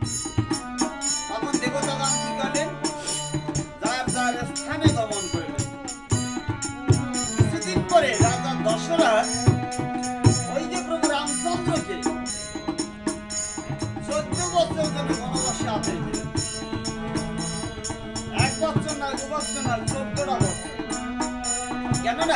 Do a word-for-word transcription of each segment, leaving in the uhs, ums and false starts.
তখন দেবতাগণ কি করলেন? যার যার স্থানে গমন করলেন। কিছুদিন পরে রাজা দশরথ ওই যে প্রভু রামচন্দ্রকে চোদ্দ বছর ধরে বনবাসে আদেশ দিলেন। এক বছর নয়, দু বছর নয়, চোদ্দটা বছর। কেননা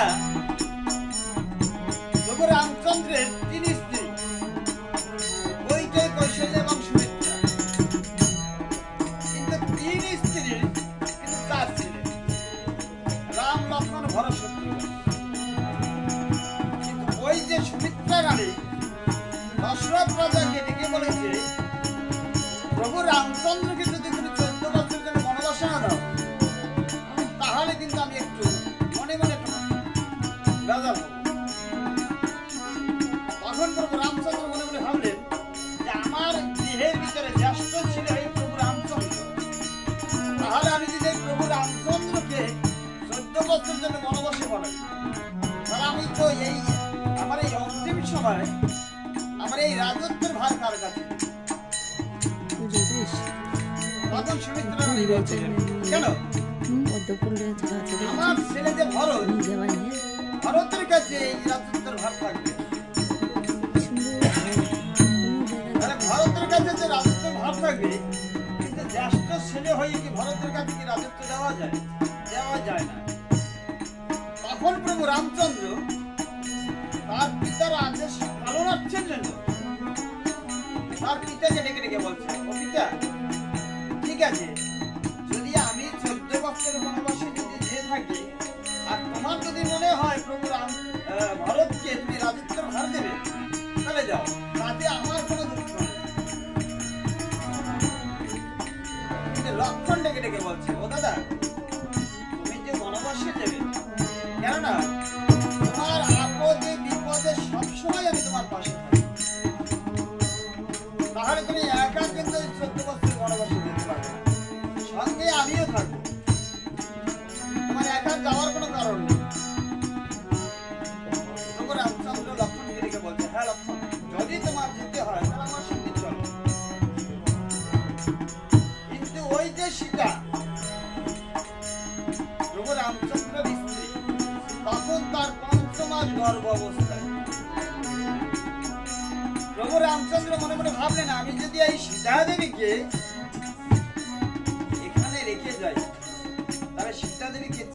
প্রভু রামচন্দ্রের তিন স্ত্রী, কৈকেয়ী, কৌশল্যা এবং সুমিত্রা। কিন্তু তিন স্ত্রীর কিন্তু চার ছেলে, রাম, লক্ষ্মণ, ভরত, শত্রুঘ্ন। কিন্তু ওই যে সুমিত্রা রানী দশরথ রাজাকে ডেকে বলেছে, প্রভু রামচন্দ্রকে যদি তুমি চোদ্দ বছর জন্য বনবাসে না দাও, তাহলে কিন্তু আমি একটু মনে মনে বেজার হব। তখন প্রভু রামচন্দ্র মনে মনে ভাবলেন যে আমার গৃহের ভিতরে জ্যেষ্ঠ ছিল এই প্রভু রামচন্দ্র, তাহলে আমি যদি প্রভু রামচন্দ্রকে চোদ্দ বছর জন্য বনবাসে পাঠাই, তাহলে আমি তো এই আমার এই অন্তিম সময় আমার এই রাজত্বের ভার কার কাছে? তখন সুমিত্রা রানী বলছিলেন, কেন? আমার ছেলে যে ভরত, ভরতের কাছে এই রাজত্বের ভার থাকবে। তাহলে ভরতের কাছে যে রাজত্বের ভার থাকবে, কিন্তু জ্যেষ্ঠ ছেলে হয়ে কি ভরতের কাছে কি রাজত্ব দেওয়া যায়? দেওয়া যায় না। তখন প্রভু রামচন্দ্র তার পিতার আদেশ পালনার্থের জন্য তার পিতাকে ডেকে ডেকে বলছে, ও পিতা, ঠিক আছে, যদি আমি চোদ্দ বছর বনবাসে যদি যেয়ে থাকি, আর তোমার যদি মনে হয় প্রভু রাম ভরতকে তুমি রাজত্বের ভার দেবে, তাহলে যাও, তাতে আমার কোনো দুঃখ নেই। কিন্তু লক্ষ্মণ ডেকে ডেকে বলছে, ও দাদা, তুমি যে বনবাসে যাবে, কেননা তোমার আপদে বিপদে সবসময় আমি তোমার পাশে থাকি, তাহলে তুমি একা কিন্তু চোদ্দ বছর বনবাসে যেতে পারবে না, সঙ্গে আমিও থাকবো, তোমার একা যাওয়ার কোনো কারণ নেই। প্রভু রামচন্দ্র লক্ষ্মণকে ডেকে বলছে, হ্যাঁ লক্ষ্মণ, যদি তোমার যেতে হয় তাহলে আমার সঙ্গে চলো। কিন্তু ওই যে সীতা, প্রভু রামচন্দ্রের স্ত্রী, তখন তার পঞ্চমাস গর্ভ অবস্থায়। প্রভু রামচন্দ্র মনে মনে ভাবলেন, আমি যদি এই সীতা দেবীকে এখানে রেখে যাই, তাহলে সীতা দেবীকে